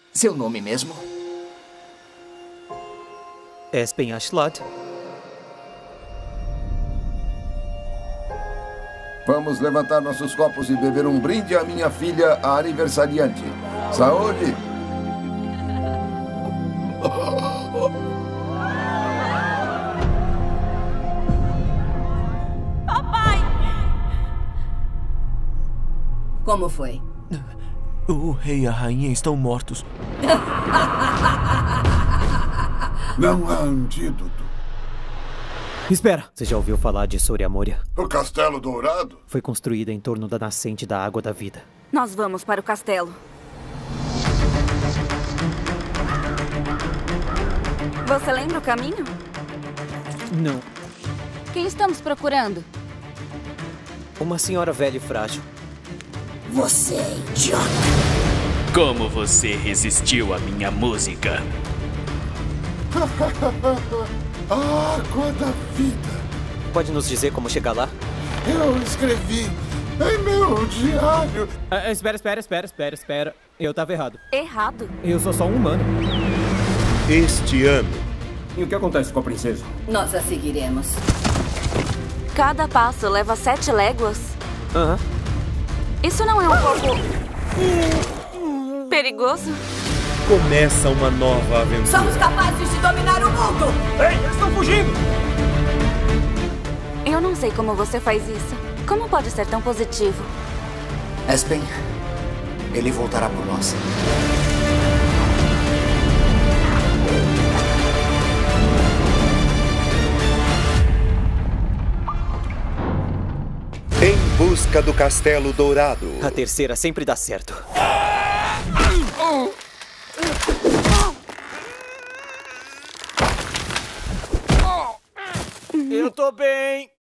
Seu nome mesmo? Espen Aslad. Vamos levantar nossos copos e beber um brinde à minha filha, a aniversariante. Saúde! Papai! Como foi? O rei e a rainha estão mortos. Não há antídoto. Espera! Você já ouviu falar de Soria Moria? O Castelo Dourado? Foi construída em torno da nascente da Água da Vida. Nós vamos para o castelo. Você lembra o caminho? Não. Quem estamos procurando? Uma senhora velha e frágil. Você é idiota. Como você resistiu à minha música? A Água da Vida. Pode nos dizer como chegar lá? Eu escrevi em meu diário. Espera. Eu tava errado. Errado? Eu sou só um humano. Este ano. E o que acontece com a princesa? Nós a seguiremos. Cada passo leva 7 léguas. Aham. Isso não é um pouco... perigoso? Começa uma nova aventura. Somos capazes de dominar o mundo! Ei, eles estão fugindo! Eu não sei como você faz isso. Como pode ser tão positivo? Espen, ele voltará por nós. Em busca do Castelo Dourado. A terceira sempre dá certo. Eu tô bem.